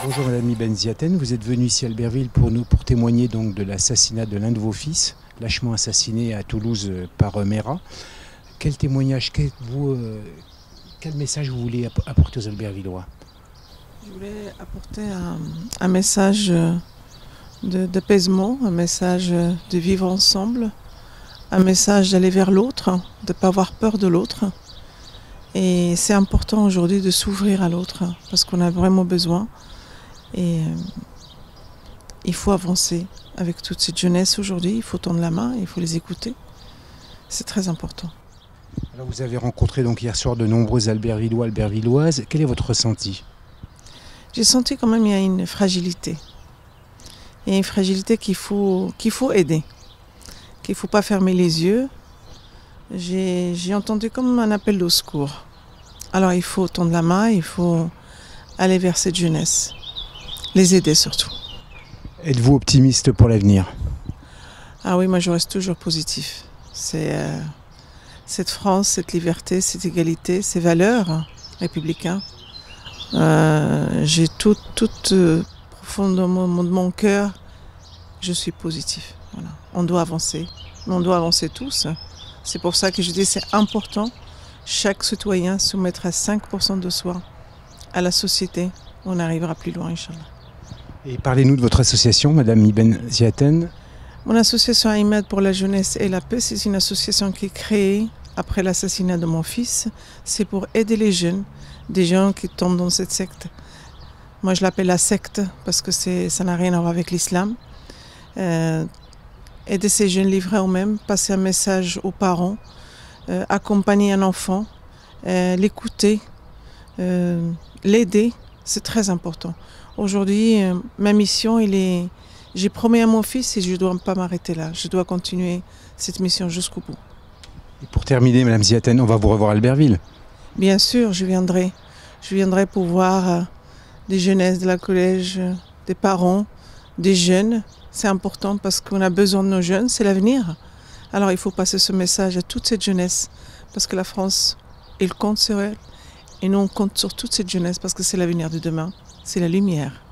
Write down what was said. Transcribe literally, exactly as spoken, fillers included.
Bonjour Madame Ibn Ziaten, vous êtes venue ici à Albertville pour nous pour témoigner donc de l'assassinat de l'un de vos fils, lâchement assassiné à Toulouse par Mera. Quel témoignage, quel, vous, euh, quel message vous voulez apporter aux Albertvillois? Je voulais apporter un, un message d'apaisement, un message de vivre ensemble, un message d'aller vers l'autre, de ne pas avoir peur de l'autre. Et c'est important aujourd'hui de s'ouvrir à l'autre parce qu'on a vraiment besoin. Et euh, il faut avancer avec toute cette jeunesse aujourd'hui, il faut tendre la main, il faut les écouter. C'est très important. Alors vous avez rencontré donc hier soir de nombreux Albertvillois, Albertvilloises. Quel est votre ressenti? J'ai senti quand même qu'il y a une fragilité. Il y a une fragilité qu'il faut, qu'il faut aider, qu'il ne faut pas fermer les yeux. J'ai, j'ai entendu comme un appel au secours. Alors il faut tendre la main, il faut aller vers cette jeunesse, les aider surtout. Êtes-vous optimiste pour l'avenir? Ah oui, moi je reste toujours positif. C'est euh, cette France, cette liberté, cette égalité, ces valeurs républicaines. Euh, j'ai tout, tout euh, profondément de mon cœur, je suis positif. Voilà. On doit avancer, mais on doit avancer tous. C'est pour ça que je dis c'est important, chaque citoyen soumettre à cinq pour cent de soi à la société. On arrivera plus loin, Inch'Allah. Et parlez-nous de votre association, Madame Ibn Ziaten. Mon association Ahmed pour la jeunesse et la paix, c'est une association qui est créée après l'assassinat de mon fils. C'est pour aider les jeunes, des gens qui tombent dans cette secte. Moi, je l'appelle la secte parce que c'est, ça n'a rien à voir avec l'islam. Euh, aider ces jeunes livrés eux-mêmes, passer un message aux parents, euh, accompagner un enfant, euh, l'écouter, euh, l'aider, c'est très important. Aujourd'hui, euh, ma mission, il est, j'ai promis à mon fils et je ne dois pas m'arrêter là. Je dois continuer cette mission jusqu'au bout. Et pour terminer, Madame Ziaten, on va vous revoir à Albertville. Bien sûr, je viendrai. Je viendrai pour voir euh, des jeunesses de la collège, euh, des parents, des jeunes. C'est important parce qu'on a besoin de nos jeunes, c'est l'avenir. Alors il faut passer ce message à toute cette jeunesse parce que la France, elle compte sur elle et nous on compte sur toute cette jeunesse parce que c'est l'avenir de demain, c'est la lumière.